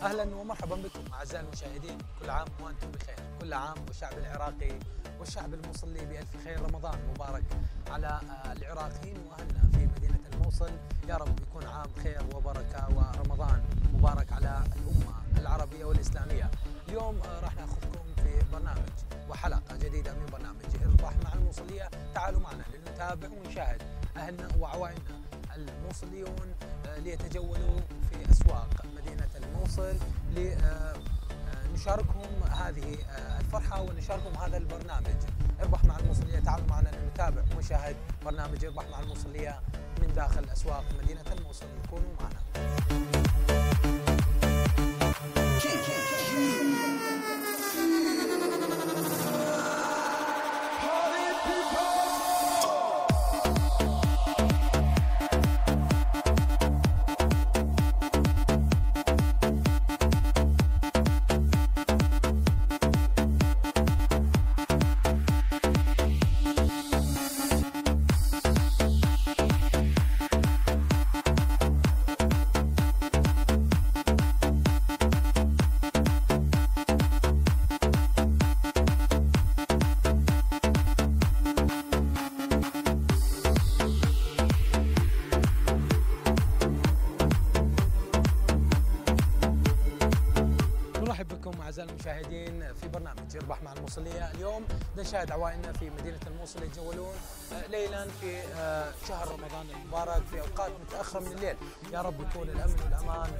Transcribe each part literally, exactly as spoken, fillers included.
اهلا ومرحبا بكم اعزائي المشاهدين، كل عام وانتم بخير، كل عام والشعب العراقي والشعب الموصلي بألف خير. رمضان مبارك على العراقيين واهلنا في مدينة الموصل، يا رب يكون عام خير وبركة ورمضان مبارك على الأمة العربية والإسلامية. اليوم راح ناخذكم في برنامج وحلقة جديدة من برنامج اربح مع الموصلية. تعالوا معنا لنتابع ونشاهد أهلنا وعوائلنا الموصليون ليتجولوا في أسواق مدينة الموصل لنشاركهم هذه الفرحة ونشاركهم هذا البرنامج اربح مع الموصلية. تعالوا معنا لنتابع ونشاهد برنامج اربح مع الموصلية من داخل أسواق مدينة الموصل. كونوا معنا. أعزائي المشاهدين في برنامج اربح مع الموصلية. اليوم نشاهد عوائلنا في مدينة الموصل يتجولون ليلا في شهر رمضان المبارك في أوقات متأخرة من الليل. يا رب يكون الأمن والأمان،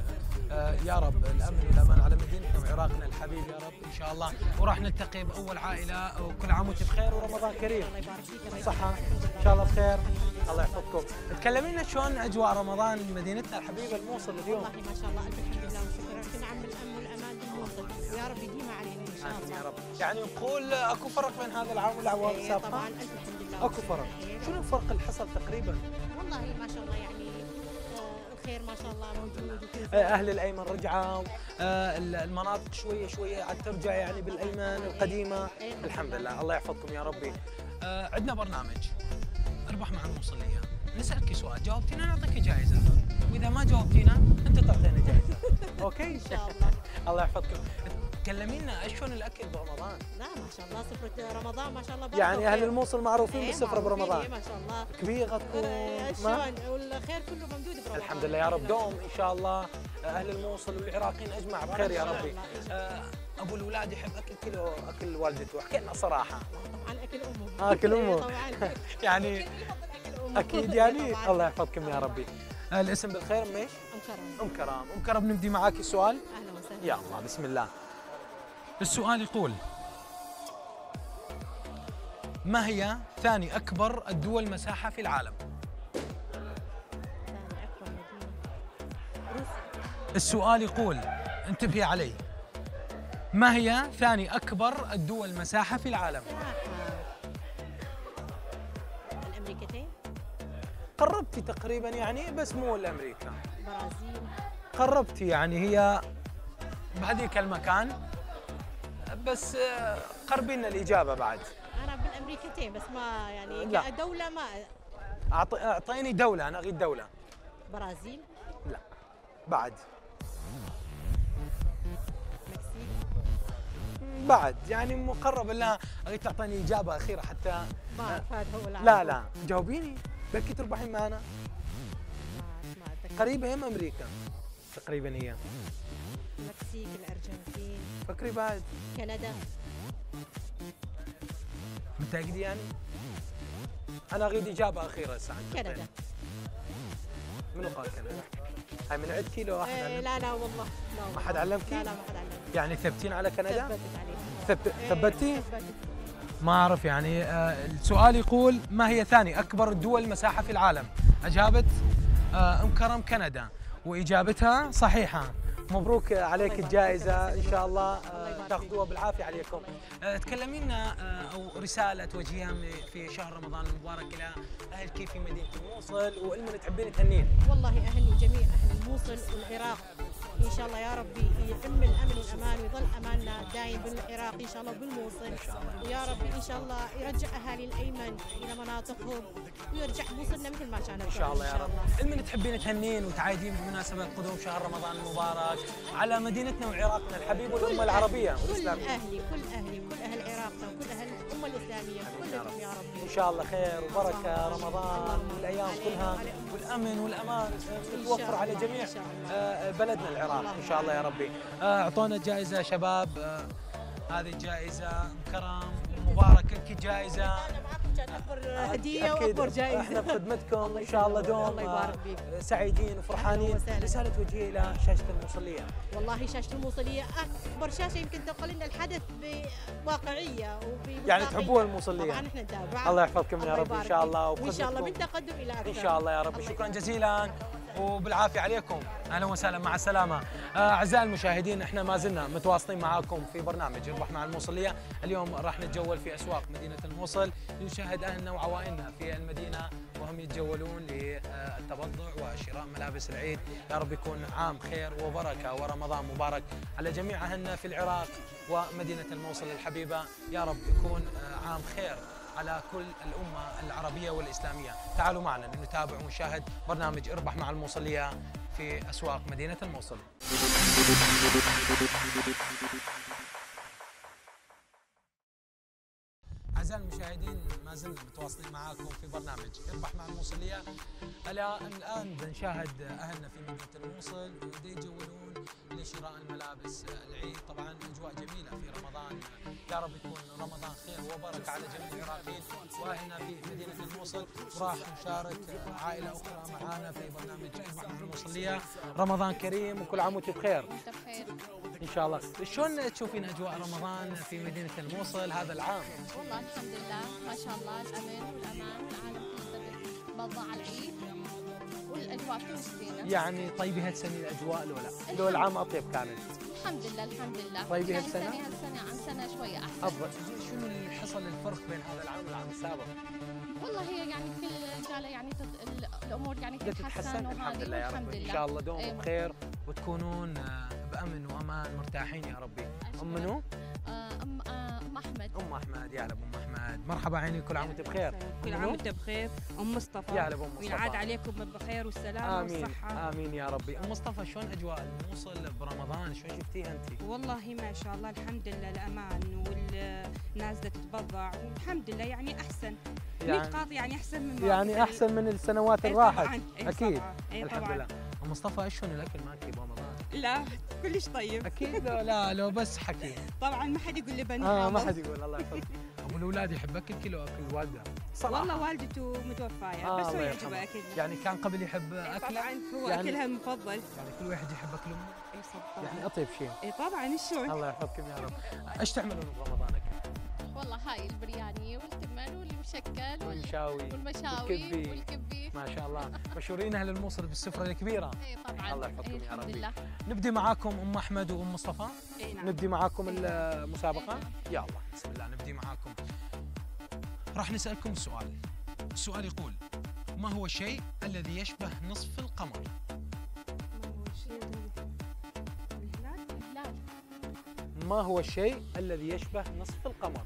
يا رب الأمن والأمان على مدينتنا وعراقنا الحبيب يا رب إن شاء الله. وراح نلتقي بأول عائلة، وكل عام وأنتم بخير ورمضان كريم. الله يبارك فيك. صحة إن شاء الله بخير. الله يحفظكم. تكلمينا شلون أجواء رمضان مدينتنا الحبيبة الموصل اليوم؟ والله ما شاء الله ألف الحمد لله والشكر، في نعم الأمن والأمان بالموصل، يا رب يديم علينا إن شاء الله. يا رب. يعني نقول اكو فرق بين هذا العام والاعوام إيه السابقه؟ طبعا ألف الحمد لله. اكو فرق. إيه. شنو الفرق اللي حصل تقريبا؟ والله ما شاء الله يعني آه الخير ما شاء الله موجود وكل اهل الايمن رجعوا، آه المناطق شويه شويه عاد ترجع يعني بالايمن القديمه. إيه. الحمد لله، الله يحفظكم يا ربي. آه عندنا برنامج اربح مع الموصليه، نسالك سؤال جاوبتينا نعطيك جائزه، واذا ما جاوبتينا انت تعطينا جائزه. اوكي ان شاء الله. الله يحفظكم. تكلمينا شلون الاكل برمضان؟ لا ما شاء الله سفرة رمضان ما شاء الله. يعني اهل الموصل معروفين إيه بالسفره برمضان. إيه ما شاء الله. كبيره تكون آه شلون والخير كله موجود برمضان. الحمد لله يا رب. دوم ان شاء الله اهل الموصل والعراقيين اجمع بخير يا ربي. آه ابو الولاد يحب اكل كله اكل والدته، احكي لنا صراحه. طبعا اكل امه. اكل امه طبعا يعني اكيد يعني. الله يحفظكم يا ربي. الاسم بالخير ام ايش؟ ام كرم. ام كرم. ام كرم نبدي معاك السؤال. اهلا وسهلا. يا الله بسم الله. السؤال يقول: ما هي ثاني أكبر الدول مساحة في العالم؟ ثاني أكبر مدينة روسيا. السؤال يقول، انتبهي علي، ما هي ثاني أكبر الدول مساحة في العالم؟ الأمريكتين. قربتي تقريبا يعني، بس مو الأمريكا. برازيل. قربتي يعني، هي بهذيك المكان، بس قربي لنا الإجابة بعد. أنا بالأمريكتين بس ما يعني لا. كدولة ما. أعط- أعطيني دولة، أنا أريد دولة. برازيل. لا بعد. مكسيك. بعد يعني مقرب لها. اريد تعطيني اجابه اخيره حتى. ما أعرف هذا هو العالم. لا لا جاوبيني، بلكي تربحين معنا. ما ما أتذكر. قريبه هم امريكا تقريبا هي. المكسيك، الأرجنتين، فكري بعد. كندا. متاكدة يعني؟ انا اريد اجابه اخيره هسه. كندا. منو قال كندا؟ هاي من عندك لو واحد إيه علم؟ لا لا والله لا والله. ما حد علمكي؟ لا لا ما حد علمني. يعني ثبتين على كندا؟ ثبتت عليه. ثبت إيه، ثبتي؟ ثبتت. ما اعرف يعني. آه السؤال يقول: ما هي ثاني اكبر الدول مساحه في العالم؟ اجابت آه ام كرم كندا، واجابتها صحيحه. مبروك عليك الجائزه ان شاء الله آه تاخذوها بالعافيه عليكم. آه تكلمينا آه او رساله توجهيها في شهر رمضان المبارك الى اهلك في مدينه الموصل، والمن تحبين تهنين. والله أهني جميع أهل الموصل والعراق إن شاء الله يا ربي يتم الأمن والأمان ويظل أماننا دايم بالعراق ان شاء الله بالموصل، ويا رب ان شاء الله يرجع اهالي الايمن الى مناطقهم ويرجع موصلنا مثل ما كانت ان شاء الله يا رب. المن تحبين تهنين وتعايدين بمناسبه قدوم شهر رمضان المبارك على مدينتنا وعراقنا الحبيب والامه العربيه والاسلاميه. كل اهلي كل اهلي كل اهل عراقنا وكل اهل الامه الاسلاميه كلكم يا رب. ان شاء الله خير وبركه رمضان والايام كلها والامن والامان يتوفر على جميع بلدنا العراق ان شاء الله يا ربي. اعطونا جائزه شباب، هذه جائزه كرم مبارك، اكيد جائزه اكبر هديه واكبر جائزه. احنا بخدمتكم ان شاء الله دوم الله يبارك فيك. سعيدين وفرحانين. رساله توجهي الى شاشه الموصليه. والله شاشه الموصليه اكبر شاشه يمكن تنقل لنا الحدث بواقعيه وب يعني تحبون الموصليه. طبعا احنا نتابع. الله يحفظكم يا رب ان شاء الله وان شاء الله من تقدم الى اكثر ان شاء الله يا رب. شكرا جزيلا وبالعافيه عليكم. اهلا وسهلا، مع السلامه. اعزائي المشاهدين، احنا ما زلنا متواصلين معاكم في برنامج اربح مع الموصليه. اليوم راح نتجول في اسواق مدينه الموصل لنشاهد اهلنا وعوائلنا في المدينه وهم يتجولون للتبضع وشراء ملابس العيد. يا رب يكون عام خير وبركه ورمضان مبارك على جميع اهلنا في العراق ومدينه الموصل الحبيبه. يا رب يكون عام خير على كل الأمة العربية والإسلامية. تعالوا معنا لنتابع ونشاهد برنامج اربح مع الموصلية في أسواق مدينة الموصل. أعزائي المشاهدين، ما زلنا متواصلين معاكم في برنامج اربح مع الموصلية. الآن بنشاهد أهلنا في مدينة الموصل يتجولون لشراء الملابس العيد. طبعا أجواء جميلة في رمضان، يا رب يكون رمضان خير وبركة على جميع العراقيين وأهلنا في مدينة الموصل. وراح نشارك عائلة أخرى معانا في برنامج اربح مع الموصلية. رمضان كريم وكل عام وأنتم بخير. وأنت بخير إن شاء الله. شلون تشوفين أجواء رمضان في مدينة الموصل هذا العام؟ والله الحمد لله ما شاء الله، الأمن والأمان والعالم كله بتبضع على العيد والأجواء كلش زينة. يعني طيبة هالسنة الأجواء لو لا؟ لو العام أطيب كانت؟ الحمد لله الحمد لله. طيبة يعني هالسنة؟ السنة هالسنة عن سنة شوية أحسن. أفضل. شنو اللي حصل الفرق بين هذا العام والعام السابق؟ والله هي يعني كل جالة يعني تت... الأمور يعني تتحسن الحمد لله يا رب. إن شاء الله دوم أيه. بخير وتكونون بأمن وأمان مرتاحين يا ربي. أم منو؟ أم أم أحمد. أم أحمد. يا هلا بأم أحمد، مرحبا عيني، كل عام وأنت بخير. كل عام وأنت بخير. أم مصطفى. يا هلا بأم مصطفى. وينعاد عليكم بالخير والسلامة آمين. والصحة. آمين يا ربي. أم مصطفى، شلون أجواء الموصل برمضان؟ شلون شفتيها أنت؟ والله ما شاء الله الحمد لله الأمان والناس تتبضع والحمد لله يعني أحسن. يعني نقاط يعني أحسن من يعني أحسن من السنوات اللي راحت. أكيد. الحمد لله. أم مصطفى، شلون الأكل مالك برمضان؟ لا كلش طيب. أكيد. لا لا لو بس حكي. طبعا ما حد يقول لي بني اه حامض. ما حد يقول. الله يحفظك. ابو الاولاد يحب اكل كيلو اكل والده صراحه. والله والدته متوفايه آه بس هو الله يعجبه يرحمه. اكل. يعني كان قبل يحب اكله. طبعا هو يعني اكلها المفضل. يعني كل واحد يحب اكل امه. اي صدق. يعني اطيب شيء. اي طبعا شلون. الله يحفظكم يا رب. ايش تعملون برمضانك؟ والله هاي البرياني والتمن والمشكل والمشاوي والمشاوي والكبي. والكبي. ما شاء الله، مشهورين اهل الموصل بالسفره الكبيره. اي طبعا. الله يحفظكم إيه يا الحمد ربي. لله. نبدي معاكم ام احمد وام مصطفى. اي نعم. نبدي معاكم المسابقه. يلا بسم الله نبدي معاكم. راح نسالكم سؤال. السؤال يقول: ما هو الشيء الذي يشبه نصف القمر؟ الهلال. ما هو الشيء الذي يشبه نصف القمر؟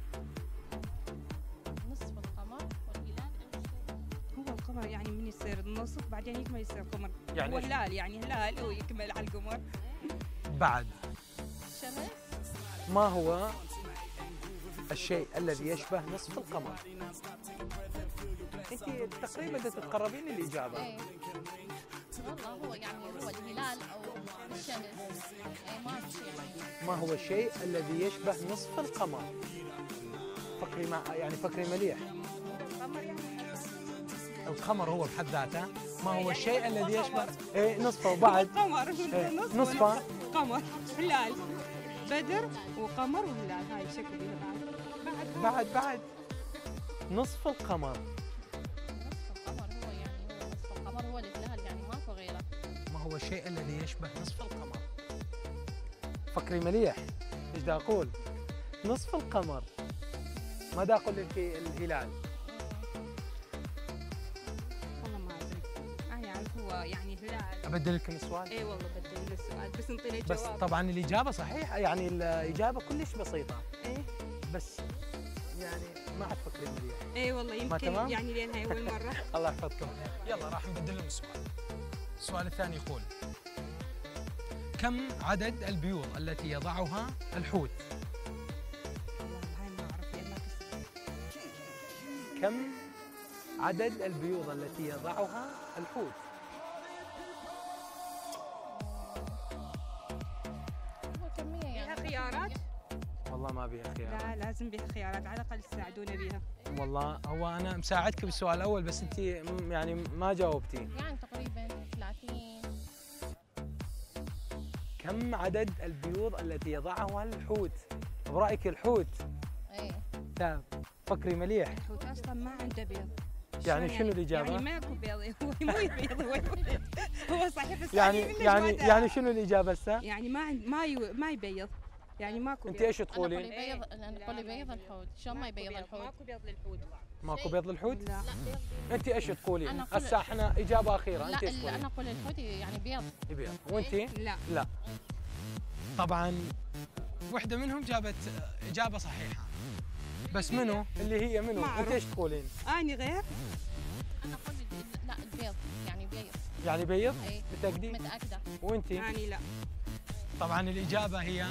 نصف القمر والهلال. هو القمر يعني من يصير نصف بعدين يكمل يصير قمر. يعني هو هلال يعني هلال هو يكمل على القمر. بعد. شمس. ما هو الشيء الذي يشبه نصف القمر؟ انت تقريبا تتقربين الاجابه. ايه والله هو يعني هو الهلال او الشمس. ايه ما أعرف يعني. ما هو الشيء الذي يشبه نصف القمر؟ فكري مع يعني فكري مليح. القمر يعني القمر هو بحد ذاته. ما هو الشيء الذي يشبه ايه نصفه وبعد قمر. إيه نصف نصفه. قمر هلال بدر وقمر وهلال. هاي شكل بيها بعد بعد بعد نصف القمر. نصف القمر هو يعني هو نصف القمر هو الهلال يعني ماكو غيره. ما هو الشيء الذي يشبه نصف القمر؟ فكري مليح. ايش دا اقول؟ نصف القمر. ما دا اقول لك الهلال. والله ما اعرف. انا اعرف هو يعني لا. ابدل لكم السؤال؟ اي والله بدل السؤال بس انطيني بس الجواب. طبعا الاجابه صحيحه، يعني الاجابه كلش بسيطه. ايه بس يعني ما عاد تفكرين مليح. اي والله يمكن تمام؟ يعني لين هاي اول مره. الله يحفظكم. يلا راح نبدل لهم السؤال. السؤال الثاني يقول: كم عدد البيوض التي يضعها الحوت؟ والله هاي ما اعرف يلا بس. كم عدد البيوض التي يضعها الحوت؟ هو كمية فيها يعني. خيارات؟ والله ما بيها خيارات. لا لازم بيها خيارات على الاقل تساعدونا بيها. والله هو انا مساعدك بالسؤال الاول بس انت م- يعني ما جاوبتي. يعني تقريبا ثلاثين. كم عدد البيوض التي يضعها الحوت؟ برايك الحوت؟ ايه. لا فكري مليح. الحوت اصلا ما عنده بيض. يعني شلون شنو الإجابة؟ يعني ماكو بيض، هو مو يبيض هو يولد. هو صحيح بس يعني منه يعني جوادة. يعني شنو الاجابه هسه؟ يعني ما عند ما يو ما يبيض، يعني ماكو انت بيض. ايش انا قولي تقولين؟ بيض، انا قولي بيض الحوت، شلون ما ماكو يبيض بيض، الحوت؟ ماكو بيض للحوت. ماكو بيض للحوت؟ لا لا بيض. انت ايش تقولين؟ أنا أقول- هسه احنا اجابه اخيره، لا انت ايش ال- تقولين؟ انا اقول الحوت يعني بيض. بيض، وانت؟ لا لا. طبعا وحده منهم جابت اجابه صحيحه. بس منو؟ اللي هي منو؟ ما انت أعرف. ايش تقولين؟ اني غير. انا اقول ال- لا البيض يعني بيض. يعني بيض؟ اي متاكدين؟ متأكدة. وانت؟ اني لا. طبعا الاجابه هي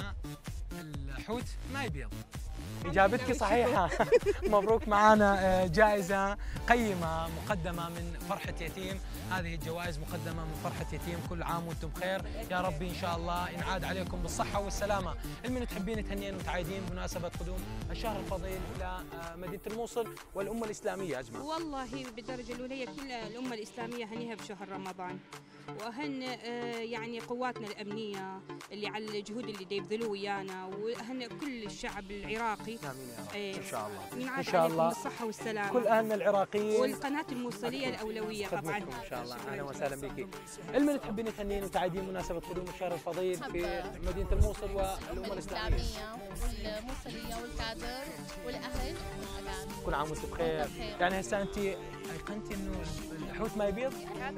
الحوت ما يبيض. اجابتك صحيحه. مبروك، معانا جائزه قيمه مقدمه من فرحه يتيم. هذه الجوائز مقدمه من فرحه يتيم، كل عام وانتم بخير، يا ربي ان شاء الله ينعاد عليكم بالصحه والسلامه. المن تحبين تهنين وتعايدين بمناسبه قدوم الشهر الفضيل الى مدينه الموصل والامه الاسلاميه اجمع؟ والله بالدرجه الاولى كل الامه الاسلاميه هنيها بشهر رمضان، واهن آه، يعني قواتنا الامنيه اللي على الجهود اللي دي يبذلوه ويانا، واهن كل الشعب العراقي. امين يا رب. إيه. ان شاء الله ان ينعاد شاء عليكم الله بالصحه والسلامه. كل اهلنا العراقيين والقناه الموصليه الاولويه طبعا. خدمتكم ان شاء الله. اهلا وسهلا بك. المن تحبين تهنين وتعايدين مناسبه قدوم الشهر الفضيل في مدينه الموصل والامه الاسلاميه؟ والموصلية والكادر والاهل والاقارب. كل عام وانت بخير. وأنت بخير. يعني هسه انت ايقنتي انه الحوت ما يبيض؟ هذا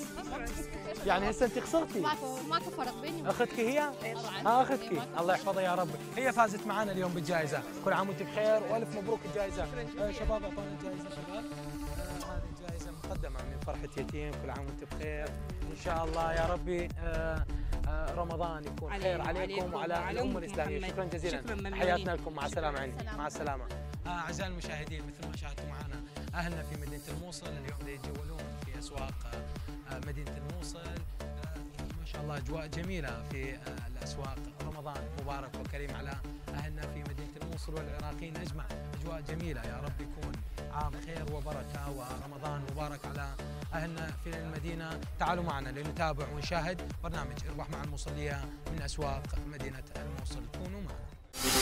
كله يعني هسه انت خسرتي. ماكو ماكو فرق بيني وبين اخذتك هي؟ طبعا. ها اخذتك، إيه، ماكو الله فرق. يحفظها يا رب. هي فازت معنا اليوم بالجائزه، كل عام وانت بخير والف مبروك الجائزه. آه شباب اعطونا الجائزه شباب. آه هذه الجائزه مقدمه من فرحه يتيم، كل عام وانت بخير ان شاء الله يا ربي. آه آه رمضان يكون خير علينا عليكم وعليكم وعلى وعلى الامه أمة الاسلاميه. محمد. شكرا جزيلا. شكراً ممنونين. حياتنا لكم، مع السلامه عيني. السلامة. مع السلامه. آه اعزائي المشاهدين، مثل ما شاهدتوا معنا اهلنا في مدينه الموصل اليوم دا يتجولون في اسواق آه مدينه الموصل. آه ما شاء الله اجواء جميله في آه الاسواق. رمضان مبارك وكريم على اهلنا في مدينه الموصل والعراقيين اجمع. اجواء جميله، يا رب يكون عام خير وبركه ورمضان مبارك على اهلنا في المدينه. تعالوا معنا لنتابع ونشاهد برنامج اربح مع الموصليه من اسواق مدينه الموصل. كونوا معنا.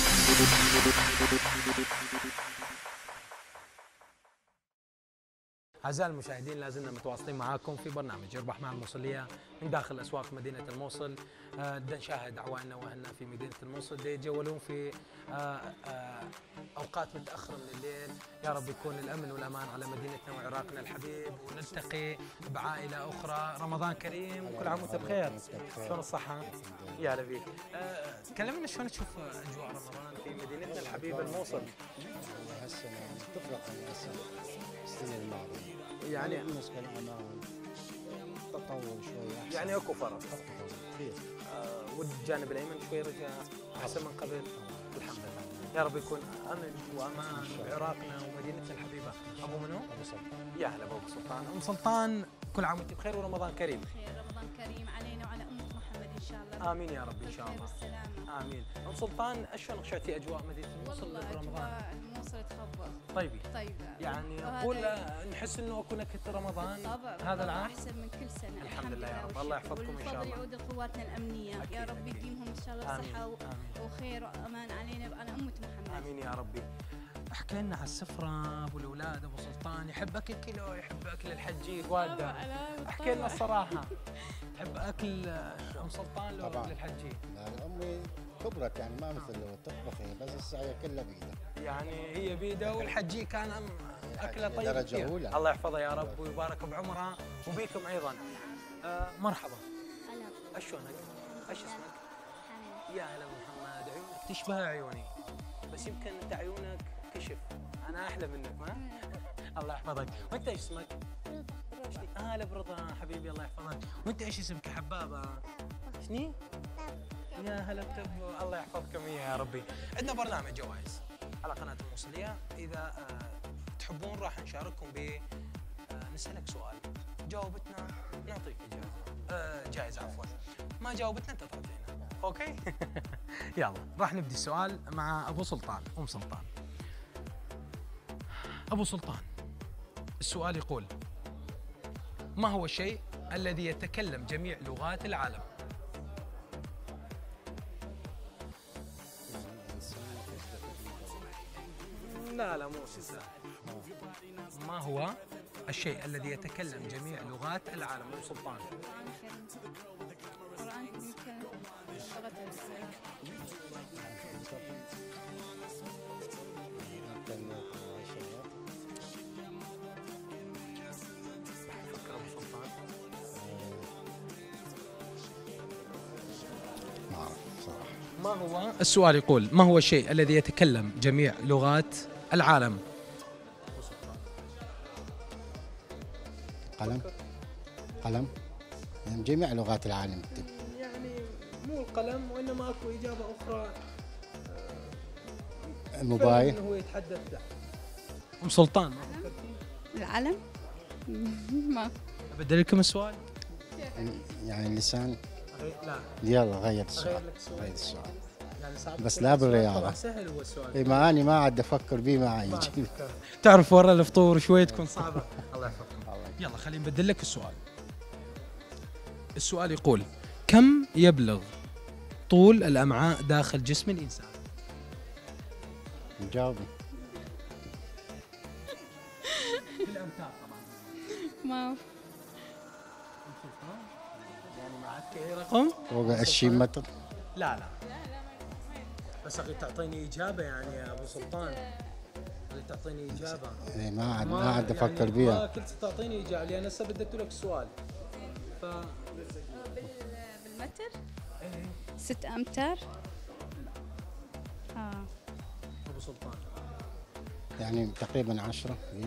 أعزائي المشاهدين، لازلنا متواصلين معاكم في برنامج اربح مع الموصلية من داخل أسواق مدينة الموصل. بدنا نشاهد عوائلنا وأهلنا في مدينة الموصل دا يتجولون في آه، آه، أوقات متأخرة من الليل. يا رب يكون الأمن والأمان على مدينتنا وعراقنا الحبيب، ونلتقي بعائلة أخرى. رمضان كريم وكل عام وأنت بخير. شلون الصحة؟ يا هلا بيك. آه، كلمنا شلون تشوف أجواء رمضان في مدينتنا الحبيبة الموصل؟ والله هالسنة تفرق عن السنة السنة الماضية. يعني بالنسبة للأمان تطور شوي أحسن. يعني اكو فرق. كثير. آه والجانب الايمن شوي رجع احسن من قبل. الحمد لله. يا رب يكون امن وامان بعراقنا ومدينتنا الحبيبه. ابو منو؟ أبو سلطان. يا هلا بابو سلطان. ام سلطان، كل عام وانت بخير ورمضان كريم. خير، رمضان كريم علينا وعلى أمة محمد إن شاء الله. امين يا رب ان شاء بالخير الله. والسلامة. امين. ام سلطان، شلون خشيتي اجواء مدينه الموصل والله برمضان؟ أجواء الموصل تخبط طيبي. طيبة. يعني وهذا نقول نحس انه اكو نكهه رمضان بالطبع هذا بالطبع العام. أحسن من كل سنة. الحمد لله يا رب. الله يحفظكم إن شاء والفضل الله. يعود لقواتنا الأمنية. أكيد يا رب أكيد. يديمهم إن شاء الله آمين. بصحة و- آمين. وخير وأمان علينا وعلى أمة محمد. امين يا ربي. احكي لنا على السفره ابو الاولاد. ابو سلطان يحب اكل كيلو، يحب اكل الحجيج والده. احكي لنا الصراحه، تحب اكل ام سلطان لو طبعاً. اكل الحجيج؟ لا امي كبرت يعني ما مثل لو تطبخي، بس السعي كلها بايدها. يعني هي بيده، والحجيج كان أم- اكله حجيج طيب درجة كثير. أولى. الله يحفظها يا رب ويبارك بعمرها وبيكم ايضا. آه مرحبا، هلا اشلونك؟ ايش اسمك؟ حمد يا هلا محمد، عيونك تشبه عيوني بس يمكن انت عيونك كشف، انا احلى منك ما؟ الله يحفظك، وانت ايش اسمك؟ هلا برضا حبيبي الله يحفظك، وانت ايش اسمك يا حبابه؟ شني؟ يا هلا بتبو، الله يحفظكم اياها يا ربي. عندنا برنامج جوائز على قناه الموصليه، اذا آه تحبون راح نشارككم ب آه نسالك سؤال، جاوبتنا نعطيك جائزه، آه جائزه عفوا، ما جاوبتنا انت تعطينا، اوكي؟ يلا راح نبدي السؤال مع ابو سلطان، ام سلطان. ابو سلطان، السؤال يقول: ما هو الشيء الذي يتكلم جميع لغات العالم؟ لا لا مو سهل. ما هو الشيء الذي يتكلم جميع لغات العالم؟ ابو سلطان. القرآن يمكن لغة الإسلام. فكر ابو سلطان. ما اعرف صراحه. ما هو السؤال يقول: ما هو الشيء الذي يتكلم جميع لغات العالم؟ قلم قلم يعني جميع لغات العالم. يعني مو القلم وانما اكو اجابه اخرى. الموبايل. هو يتحدث له. ام سلطان. العلم؟ ما ابدل لكم السؤال؟ يعني اللسان. لا يلا غير السؤال. أغير لك السؤال. غير السؤال يعني صعب بس تكون لا السؤال بالرياضة. طلع سهل هو السؤال. إيه ما اني ما عاد افكر بيه ما عاد ما يجي. أتذكر. تعرف ورا الفطور شوي تكون صعبه. الله يحفظكم. يلا خلينا نبدل لك السؤال. السؤال يقول: كم يبلغ طول الامعاء داخل جسم الانسان؟ جاوبي. بالامتار طبعا. ما يعني معك اي رقم؟ فوق عشرين متر. لا لا بس اخي تعطيني اجابه يعني يا ابو سلطان. اللي تعطيني اجابه. إيه ما عاد ما عاد افكر يعني ما بيها. كنت تعطيني اجابه لان هسه بدلت لك السؤال. ف بالمتر؟ ست أمتار؟ آه ابو سلطان. يعني تقريبا عشرة هي.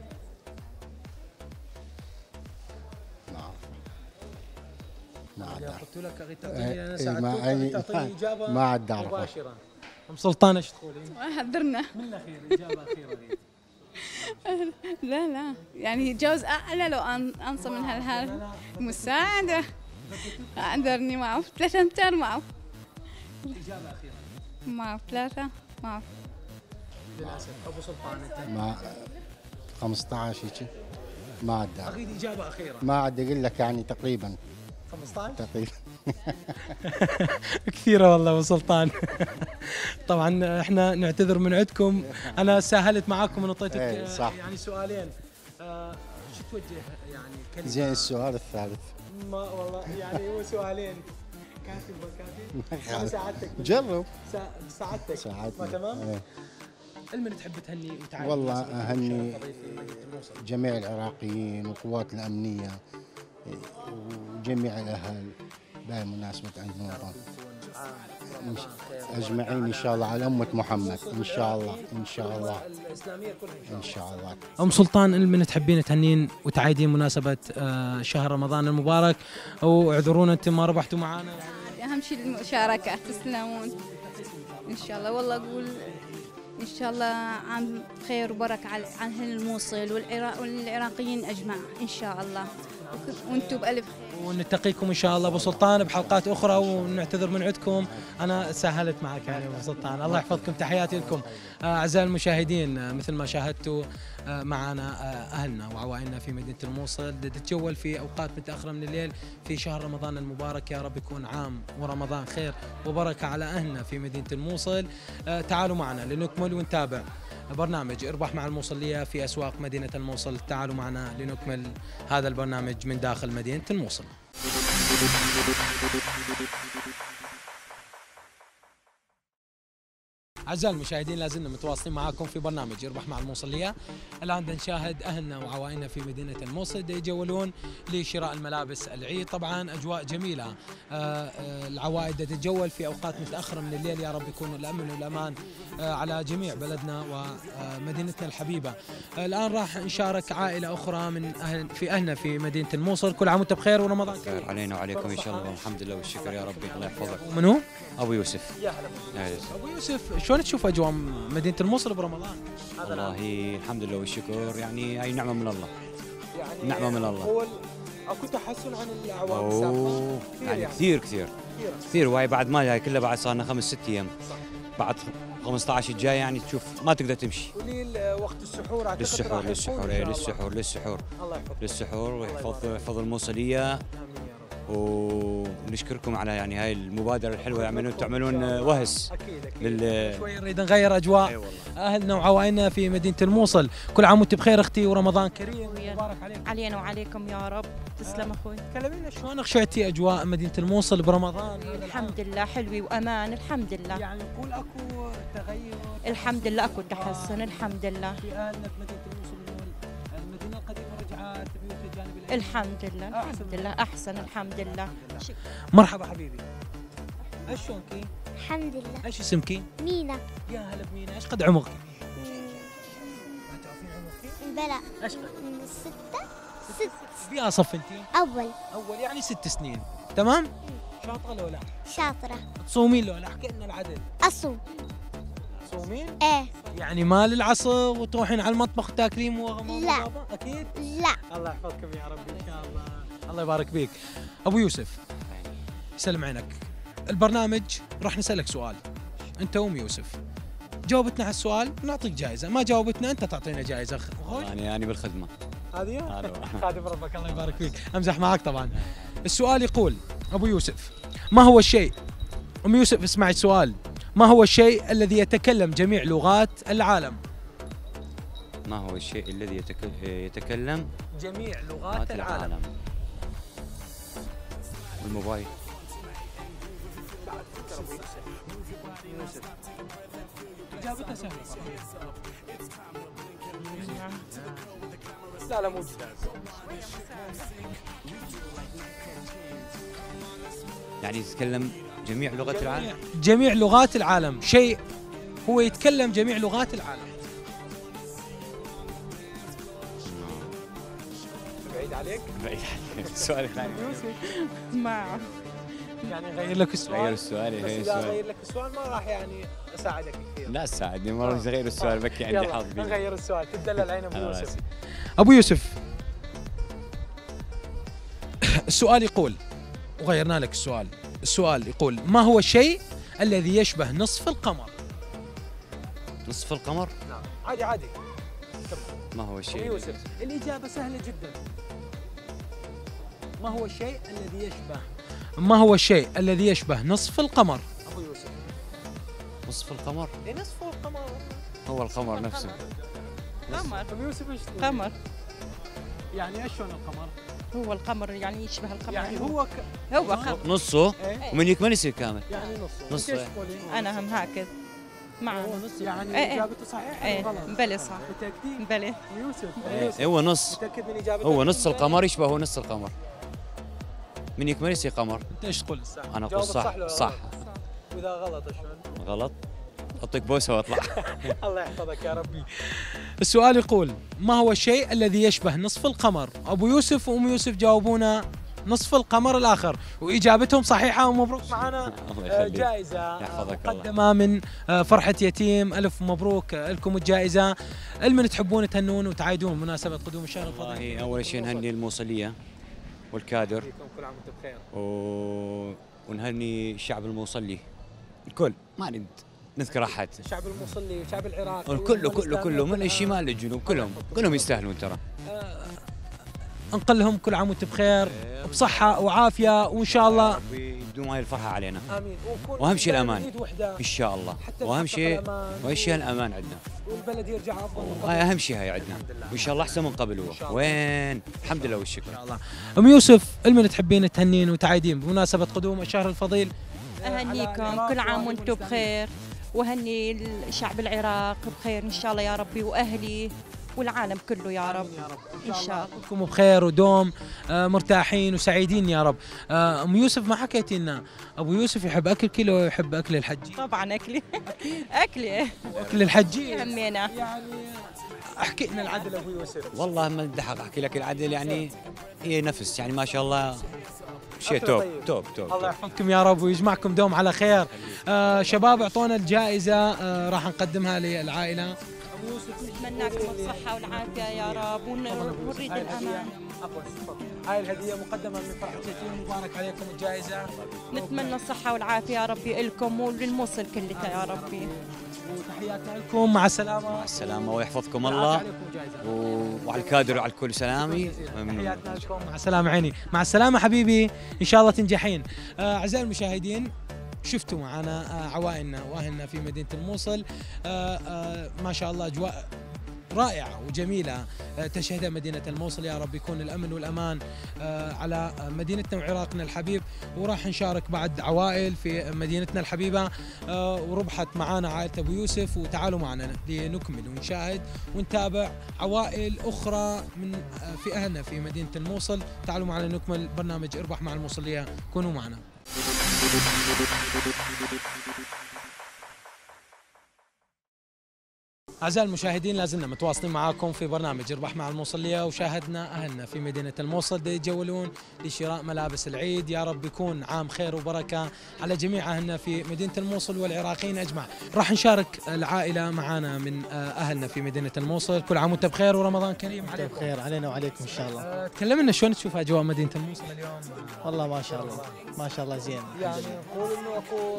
ما اعرف ما عاد اذا أعرف. قلت لك اغي إيه، تعطيني انا إيه، ساعدتك ما- أغي أي- تعطيني اجابه ما عاد أعرف. مباشره. ام سلطان ايش تقولين؟ ما حضرنا. من الاخير اجابه اخيره لي. لا لا يعني جوز أعلى لو أن- أنصى من هالهال مساعدة. أقدرني ما أعرف ثلاثة أمتار ما أعرف اجابه اخيره. ما أعرف ثلاثة ما أعرف للاسف ابو سلطان انت ما خمسة عشر هيك ما عاد أعرف. اريد اجابه اخيره. ما عاد اقول لك يعني تقريبا خمسة عشر تقريبا. كثيره والله ابو سلطان. طبعا احنا نعتذر من عندكم، انا سهلت معاكم ونطيتك إيه، صح. يعني سؤالين. آه شو توجه يعني كلمه؟ زين السؤال الثالث. ما والله يعني هو سؤالين. كافي وكافي. انا ساعدتك. جرب. سا- ساعدتك. ساعدتني. ما تمام؟ إيه. المن تحب تهني وتعايش؟ والله بمناسبة أهني شرف ضيفي مدينة الموصل. جميع العراقيين والقوات الأمنية وجميع الأهل بهاي المناسبة عيد رمضان أجمعين إن شاء الله على أمة محمد إن شاء الله إن شاء الله الإسلامية كلها إن شاء إن الله. شاء الله. أم سلطان، المن تحبين تهنين وتعايدين مناسبة آه، شهر رمضان المبارك، واعذرونا أنتم ما ربحتوا معانا يعني. أهم شيء المشاركة. تسلمون إن شاء الله. والله أقول إن شاء الله عام خير وبركة على عن أهل الموصل والعراق والعراقيين أجمع إن شاء الله، وأنتم بألف خير. ونلتقيكم ان شاء الله ابو سلطان بحلقات اخرى، ونعتذر من عندكم، انا سهلت معك يعني ابو سلطان. الله يحفظكم، تحياتي لكم اعزائي المشاهدين. آه، مثل ما شاهدتوا آه، معنا آه، اهلنا وعوائلنا في مدينه الموصل تتجول في اوقات متاخره من الليل في شهر رمضان المبارك. يا رب يكون عام ورمضان خير وبركه على اهلنا في مدينه الموصل. آه، تعالوا معنا لنكمل ونتابع برنامج اربح مع الموصلية في أسواق مدينة الموصل. تعالوا معنا لنكمل هذا البرنامج من داخل مدينة الموصل. أعزائي المشاهدين لازلنا متواصلين معاكم في برنامج يربح مع الموصلية. الآن بدنا نشاهد أهلنا وعوائلنا في مدينة الموصل يتجولون لشراء الملابس العيد. طبعا أجواء جميلة، آه آه العوائل تتجول في أوقات متأخرة من الليل. يا رب يكون الأمن والأمان آه على جميع بلدنا ومدينتنا الحبيبة. آه الآن راح نشارك عائلة أخرى من أهل في أهلنا في مدينة الموصل. كل عام وأنت بخير ورمضان كريم علينا وعليكم إن شاء الله. الحمد لله والشكر يا ربي. الله يحفظك. منو؟ أبو يوسف. يا هلا أبو يوسف، شلون تشوف أجواء مدينة الموصل برمضان؟ والله الحمد لله والشكر، يعني هاي نعمة من الله. يعني نعمة من الله. قول اكو تحسن عن الاعوام أوه السابقة؟ يعني يعني. كثير كثير كثير، وهي بعد ما هاي كلها بعد صار لنا خمس ست أيام. بعد خمسة عشر الجاي يعني تشوف ما تقدر تمشي. قولي وقت السحور اعتقد للسحور راح يكون للسحور إن إيه شاء الله. للسحور للسحور الله يحفظك للسحور الله ويحفظ يبارك. يحفظ الموصلية. امين يا رب. ونشكركم على يعني هاي المبادرة الحلوة، يعملون تعملون وهس اكيد اكيد لل شوي نريد نغير اجواء اي والله. اهلنا وعوائلنا في مدينه الموصل. كل عام وانت بخير اختي ورمضان كريم مبارك عليك. علينا وعليكم يا رب. تسلم اخوي. كلمينا شلون خشيتي اجواء مدينه الموصل برمضان؟ الحمد لله حلوة وامان الحمد لله. يعني نقول اكو تغير الحمد لله اكو تحسن الحمد لله. في اهلنا في مدينه الموصل، المدينه القديمه رجعت بيوت الجانب الايمن. الحمد لله الحمد لله احسن الحمد لله. مرحبا حبيبي، ايش شلونكي؟ الحمد لله. ايش اسمكي؟ مينا. يا هلا بمينا، ايش قد عمرك؟ ما تعرفين عمرك؟ بلا. ايش قد؟ ستة. ست. بيها صف انت؟ أول. اول يعني ست سنين، تمام؟ شاطرة لو لا؟ شاطرة. تصومين لو لا؟ احكي لنا العدل. أصوم. تصومين؟ إيه. يعني ما للعصر وتروحين على المطبخ تاكلين وغمام لا. وبابا؟ اكيد؟ لا. الله يحفظكم يا رب ان شاء الله. الله يبارك بيك. ابو يوسف سلم عينك، البرنامج راح نسألك سؤال انت وام يوسف، جاوبتنا على السؤال نعطيك جائزة، ما جاوبتنا انت تعطينا جائزة. خوش؟ يعني يعني بالخدمة. هذه هذا خادم ربك الله يبارك فيك، امزح معك طبعا. السؤال يقول ابو يوسف، ما هو الشيء، ام يوسف اسمعي السؤال، ما هو الشيء الذي يتكلم جميع لغات العالم؟ ما هو الشيء الذي يتك- يتكلم جميع لغات لغات العالم. العالم؟ الموبايل. اجابتها سهلة. لا لا مو جاهز. يعني يتكلم جميع لغة العالم. جميع لغات العالم، شيء هو يتكلم جميع لغات العالم. بعيد عليك؟ بعيد عليك. السؤال الثاني. ما يعني غير لك السؤال. غير السؤال بس غير اذا السؤال. غير لك السؤال ما راح يعني اساعدك كثير. لا تساعدني مرة غير السؤال بكي عندي يلا حظ بيه. نغير السؤال، تدلل عين ابو أنا يوسف. راسي. ابو يوسف السؤال يقول، وغيرنا لك السؤال، السؤال يقول ما هو الشيء الذي يشبه نصف القمر؟ نصف القمر. نعم عادي عادي. ما هو ابو الشيء؟ يوسف الاجابه سهله جدا. ما هو الشيء الذي يشبه ما هو الشيء الذي يشبه نصف القمر؟ ابو يوسف نصف القمر. ايه نصف القمر؟ هو القمر نفسه. قمر. ابو يوسف ايش تقول؟ قمر. يعني ايش شلون القمر؟ هو القمر يعني يشبه القمر. يعني هو ك... هو قمر. نصه إيه؟ ومن يكمل يصير كامل. يعني نصه. نصه. إيش تقولين؟ انا هم هكذا معه. هو نص يعني إيه إيه. اجابته صحيحه ايه ولا غلط؟ بلى صح. متاكدين؟ بلى. ابو يوسف ابو إيه، يوسف هو نص. متاكد من اجابتك؟ هو نص القمر يشبه هو نص القمر. من يكمل يصير قمر. انت ايش تقول الصح؟ انا اقول جاوبت صح ولا صح. غلط؟ واذا غلط شلون؟ غلط اعطيك بوسه واطلع. الله يحفظك يا ربي. السؤال يقول ما هو الشيء الذي يشبه نصف القمر؟ ابو يوسف وام يوسف جاوبونا نصف القمر الاخر واجابتهم صحيحه، ومبروك معنا الله آه، يخليك. جائزه يحفظك الله. مقدمه من آه، فرحه يتيم. الف مبروك آه، لكم الجائزه. المن تحبون تهنون وتعايدون بمناسبه قدوم الشهر الفضيل. والله اول شيء نهني الموصليه والكادر كل عام وانتم بخير. و... ونهني الشعب الموصلي الكل، ما نريد نذكر احد. الشعب الموصلي والشعب العراقي كله كله كله من الشمال للجنوب كلهم كلهم يستاهلون ترى. انقل لهم كل عام وانتم بخير بصحه وعافيه وان شاء الله يدوم هاي الفرحه علينا. امين. وكون واهم شيء دائماً الامان إيد وحدة ان شاء الله. حتى واهم نحقق شيء الأمان. واهم شيء الامان عندنا، والبلد يرجع افضل من قبل. هاي اهم شيء هاي عندنا، الحمد لله. وان شاء الله احسن من قبل. هو وين الحمد لله والشكر. ان شاء الله. ام يوسف المن تحبين تهنين وتعايدين بمناسبه قدوم الشهر الفضيل؟ اهنيكم كل عام وانتم بخير. وهني الشعب العراق بخير ان شاء الله يا ربي، واهلي والعالم كله يا رب يا رب ان شاء الله. كلكم بخير ودوم آه، مرتاحين وسعيدين يا رب. آه، ام يوسف ما حكيتي لنا، ابو يوسف يحب اكل كيلو ويحب اكل الحجي؟ طبعا اكلي اكلي اكل الحجي همينا. يعني احكي لنا العدل ابو يوسف. والله ما بدي أحق احكي لك العدل، يعني هي نفس يعني ما شاء الله شيء توب توب توب. الله يحفظكم يا رب ويجمعكم دوم على خير. آه شباب اعطونا الجائزه آه راح نقدمها للعائله. ابو يوسف نتمنى لكم الصحه والعافيه يا رب ون- ونريد الامان. عفوا تفضل. هاي الهديه مقدمه من فرحه يتيم، مبارك عليكم الجائزه. نتمنى الصحه والعافيه يا ربي لكم وللموصل كلها يا ربي. وتحياتنا لكم، مع السلامه. مع السلامه ويحفظكم الله، و- وعلى الكادر وعلى الكل سلامي. تحياتنا لكم، مع السلامه عيني، مع السلامه حبيبي، ان شاء الله تنجحين. آه، اعزائي المشاهدين، شفتوا معنا آه، عوائلنا واهلنا في مدينه الموصل. آه، آه، ما شاء الله اجواء رائعة وجميلة آه، تشهدها مدينة الموصل. يا رب يكون الأمن والأمان آه، على مدينتنا وعراقنا الحبيب. وراح نشارك بعد عوائل في مدينتنا الحبيبة آه، وربحت معنا عائلة أبو يوسف. وتعالوا معنا لنكمل ونشاهد ونتابع عوائل أخرى من آه، في أهلنا في مدينة الموصل. تعالوا معنا نكمل برنامج اربح مع الموصلية، كونوا معنا. أعزائي المشاهدين، لازلنا متواصلين معاكم في برنامج اربح مع الموصلية، وشاهدنا أهلنا في مدينة الموصل دي يتجولون لشراء ملابس العيد. يا رب يكون عام خير وبركة على جميع أهلنا في مدينة الموصل والعراقيين أجمع. راح نشارك العائلة معانا من أهلنا في مدينة الموصل. كل عام وأنت بخير ورمضان كريم عليكم. بخير علينا وعليكم إن شاء الله. أه تكلمنا شلون تشوف أجواء مدينة الموصل اليوم؟ والله ما شاء الله ما شاء الله زين يعني نقول إنه أكو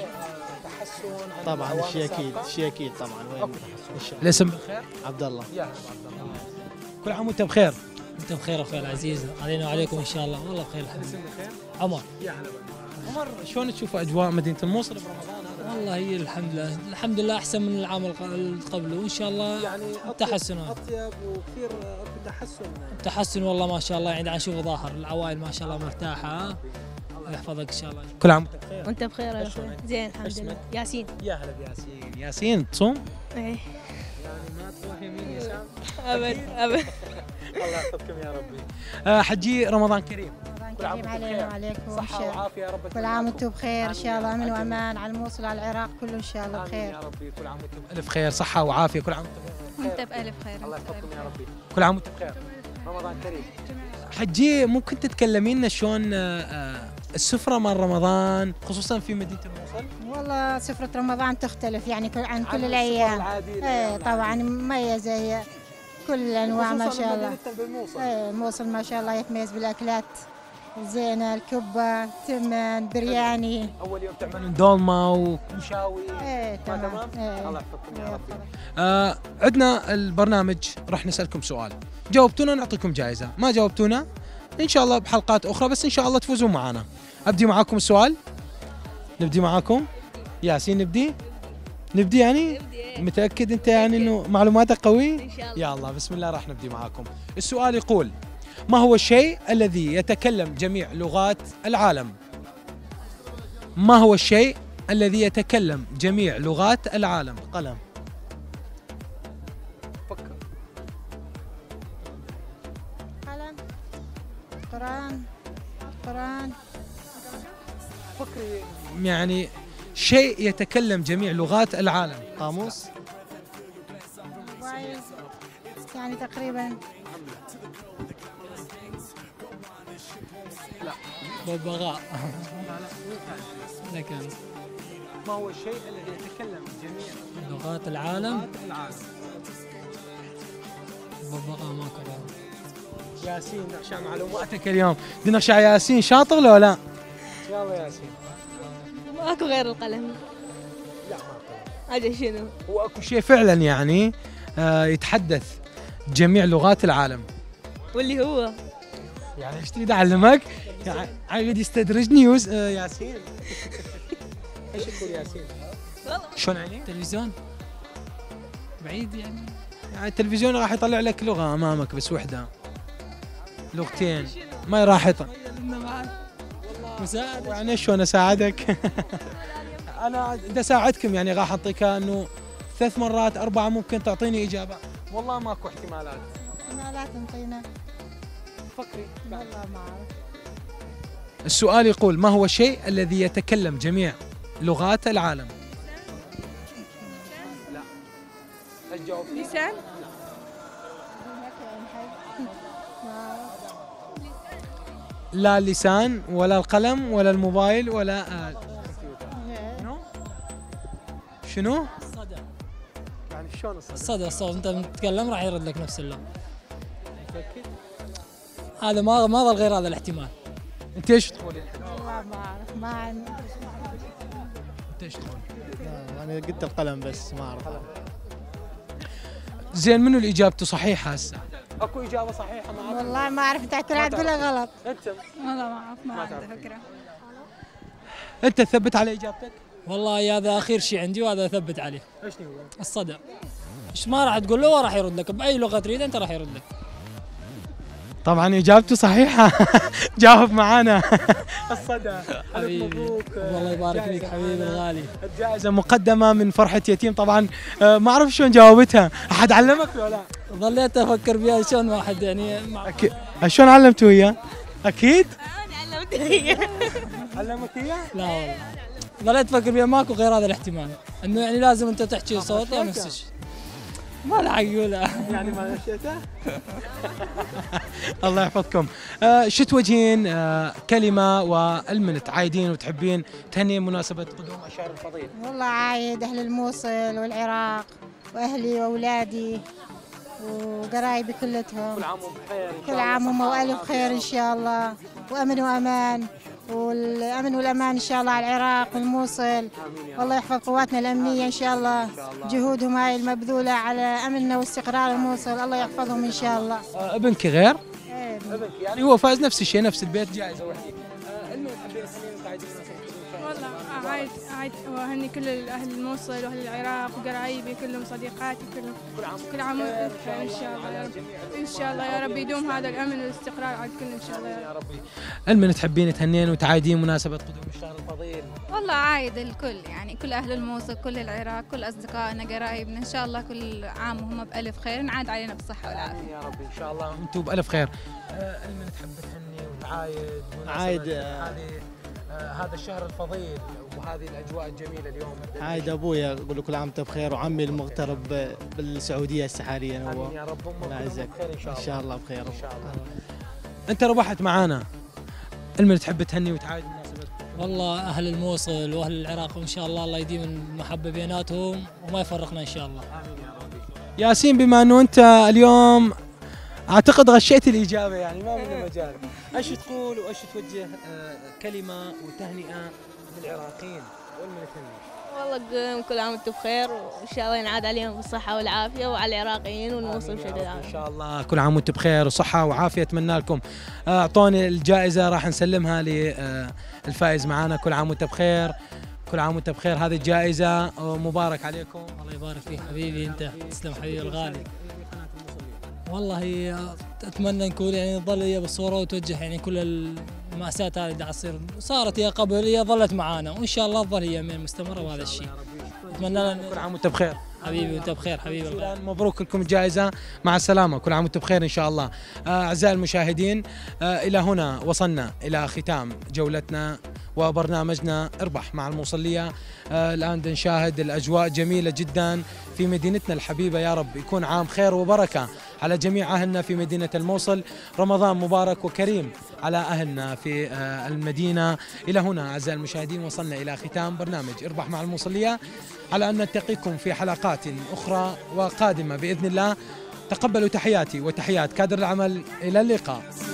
تحسن عن طبعا. الأعوام شيء أكيد السابقة؟ شيء أكيد طبعا. وين أكو إن شاء الله. الاسم بالخير؟ عبد الله. يا عبد الله. كل عام وأنت بخير. انت بخير اخوي العزيز، علينا وعليكم ان شاء الله. والله بخير الحمد لله. بخير؟ عمر. يا هلا عمر، شلون تشوف اجواء مدينه الموصل برمضان هذا؟ والله هي الحمد لله الحمد لله احسن من العام الق- اللي قبله، وان شاء الله يعني تحسن. اطيب وكثير اكو تحسن. تحسن والله ما شاء الله، يعني عم نشوف ظاهر العوائل ما شاء الله مرتاحه. الله يحفظك ان شاء الله. كل عام وانت بخير. وانت بخير يا اخوي. زين الحمد لله. ياسين. يا هلا بياسين. ياسين تصوم؟ ايه يعني ما تروح يمين يسار؟ ابد ابد. الله يحفظكم يا ربي. آه حجي رمضان كريم. كل عام علينا وعليكم. صحة وعافية يا رب. كل عام وانتم بخير ان شاء الله، امن وامان على الموصل وعلى العراق كله ان شاء الله بخير. يا ربي. كل عام وانتم بألف خير، صحة وعافية. كل عام وانتم وانت بألف خير. الله يحفظكم يا ربي. كل عام وانتم بخير. رمضان كريم. حجي ممكن تتكلمين لنا شلون آه، آه، السفرة مال رمضان خصوصا في مدينة الموصل؟ والله سفرة رمضان تختلف يعني كل عن كل السفر الايام. العادية ايه طبعا مميزة هي كل الانواع ما شاء الله. بالموصل. ايه الموصل ما شاء الله يتميز بالاكلات زينة، الكبة، تمن، برياني. اول يوم تعملون دولمة ومشاوي. ايه تمام. ايه. الله يحفظكم يا ربي. آه عندنا البرنامج راح نسألكم سؤال، جاوبتونا نعطيكم جائزة، ما جاوبتونا ان شاء الله بحلقات اخرى، بس ان شاء الله تفوزون معنا. ابدي معاكم السؤال. نبدي معاكم ياسين. نبدي نبدي يعني متأكد انت يعني انه معلوماتك قوي ان شاء الله؟ يا الله بسم الله راح نبدي معاكم. السؤال يقول: ما هو الشيء الذي يتكلم جميع لغات العالم؟ ما هو الشيء الذي يتكلم جميع لغات العالم؟ قلم. فكر. قلم. قرآن. قرآن. فكري. يعني شيء يتكلم جميع لغات العالم. قاموس. كويس. يعني تقريبا. لا. ببغاء. لكن ما هو الشيء الذي يتكلم جميع لغات العالم؟ لغات العالم. ببغاء ما كلام. ياسين نخشى معلوماتك اليوم. بدنا نخشى ياسين، شاطر ولا لا؟ يلا ياسين. ماكو غير القلم. لا ما هذا شنو؟ هو اكو شيء فعلا يعني آه يتحدث جميع لغات العالم. واللي هو يعني ايش تريد اعلمك؟ يعني عايد يستدرجني يوز آه ياسين. ايش يقول ياسين؟ شلون يعني؟ تلفزيون بعيد يعني. يعني التلفزيون راح يطلع لك لغة امامك بس وحدة، لغتين ما راح يطلع. مساعدة. يعني شلون اساعدك؟ انا بدي اساعدكم يعني راح اعطيك انه ثلاث مرات اربعه ممكن تعطيني اجابه. والله ماكو احتمالات. احتمالات انطينا. فكري. والله ما اعرف. السؤال يقول ما هو الشيء الذي يتكلم جميع لغات العالم؟ لا. ايش جاوبتي؟ لسان. لا اللسان ولا القلم ولا الموبايل ولا آه. شنو؟ شنو؟ الصدى. يعني شلون الصدى؟ الصدى الصوت، انت تتكلم راح يرد لك نفس اللون. هذا ما ما ظل غير هذا الاحتمال. انت ايش تقولين؟ والله ما اعرف ما عندي. انت ايش تقول؟ انا قلت القلم بس ما اعرف. زين منو اللي اجابته صحيحه هسه؟ اكو اجابه صحيحه ما والله ما اعرف انت كل عاد تقولها غلط. انت والله ما اعرف ما عندي فكره. انت تثبت على اجابتك؟ والله هذا اخير شيء عندي وهذا اثبت عليه. ايش هو؟ الصدى. ايش ما راح تقول له هو راح يرد لك باي لغه تريد انت راح يرد لك. طبعا اجابته صحيحه. جاوب معانا. الصدى. حبيبي والله يبارك فيك حبيبي الغالي. الجائزه مقدمه من فرحه يتيم طبعا. ما اعرف شلون جاوبتها، احد علمك ولا؟ ظليت افكر بها شلون واحد يعني أكيد. شلون علمته هي؟ اكيد؟ انا علمتها هي. علمك هي؟ لا والله ظليت افكر بها ماكو غير هذا الاحتمال انه يعني لازم انت تحكي صوت او نفس الشيء. ما له حق يقولها. يعني ما غشيته؟ الله يحفظكم. آه شو توجهين آه كلمه والمن تعايدين وتحبين تهنين مناسبه قدوم الشهر الفضيل؟ والله عايد اهل الموصل والعراق واهلي واولادي وقرايبي كلتهم. كل عام وهم بخير. كل عام وهم والف خير ان شاء الله، وامن وامان، والامن والامان ان شاء الله على العراق والموصل. والله يحفظ قواتنا الامنيه ان شاء الله، جهودهم هاي المبذوله على امننا واستقرار الموصل، الله يحفظهم ان شاء الله. آه ابنك غير؟ ايه ابنك يعني هو فاز نفس الشيء نفس البيت جائزه وحده. آه المن تحبين تهنين وتعايدين والله عايد عايد واهني كل اهل الموصل واهل العراق وقرايبي كلهم صديقاتي كلهم كل عام كل عام وانتم بخير ان شاء الله يا رب. ان شاء الله يا رب يدوم هذا الامن والاستقرار على الكل ان شاء الله يا رب. المن تحبين تهنين وتعايدين مناسبه قدوم الشهر الفضيل؟ والله عايد الكل يعني كل اهل الموصل كل العراق كل اصدقائنا قرايبنا ان شاء الله كل عام وهم بالف خير، نعاد علينا بالصحه والعافيه يا رب ان شاء الله انتم بالف خير. آه المن تحب تهني وتعايد عايد هذه آه هذا الشهر الفضيل وهذه الاجواء الجميله اليوم؟ عايد ابويا اقول له كل عام وانت بخير، وعمي المغترب بالسعوديه هسه حاليا هو. امين يا رب. الله يعزك بخير ان شاء الله. ان شاء الله بخير ان شاء الله. انت ربحت معانا. المن تحب تهني وتعايد مناسبه؟ والله اهل الموصل واهل العراق وان شاء الله الله يديم المحبه بيناتهم وما يفرقنا ان شاء الله. امين يا ربي. ياسين بما انه انت اليوم اعتقد غشيت الاجابه يعني ما من مجال، ايش تقول وايش توجه آه كلمه وتهنئه للعراقيين والمن تهني؟ والله كل عام وانتم بخير وان شاء الله ينعاد عليهم بالصحه والعافيه وعلى العراقيين والموصل بشده العافيه. ان شاء الله كل عام وانتم بخير وصحه وعافيه اتمنى لكم. اعطوني الجائزه راح نسلمها للفائز معنا. كل عام وانت بخير. كل عام وانت بخير. هذه الجائزه مبارك عليكم. الله يبارك فيك حبيبي انت تسلم حبيبي الغالي. والله اتمنى نكون يعني نظل هي بالصوره وتوجه يعني كل المأساة هذه اللي تصير صارت هي قبل هي ظلت معانا وان شاء الله تظل هي مستمره بهذا الشيء. اتمنى لنا كل عام وانت بخير حبيبي وانت بخير حبيبي الغالي. مبروك لكم الجائزه مع السلامه. كل عام وانتم بخير ان شاء الله. اعزائي المشاهدين الى هنا وصلنا الى ختام جولتنا وبرنامجنا اربح مع الموصليه. الان نشاهد الاجواء جميله جدا في مدينتنا الحبيبه. يا رب يكون عام خير وبركه على جميع اهلنا في مدينه الموصل. رمضان مبارك وكريم على اهلنا في المدينه. الى هنا اعزائي المشاهدين وصلنا الى ختام برنامج اربح مع الموصليه، على ان نلتقيكم في حلقات اخرى وقادمه باذن الله. تقبلوا تحياتي وتحيات كادر العمل. الى اللقاء.